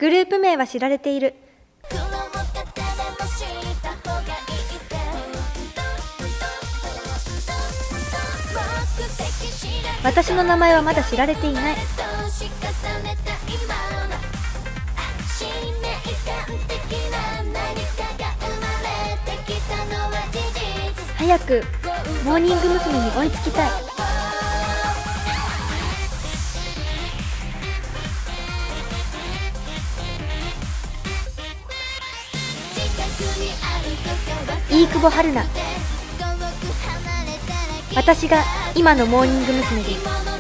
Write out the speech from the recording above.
グループ名は知られている。私の名前はまだ知られていない。早くモーニング娘。に追いつきたい。飯久保春菜。私が今のモーニング娘。です。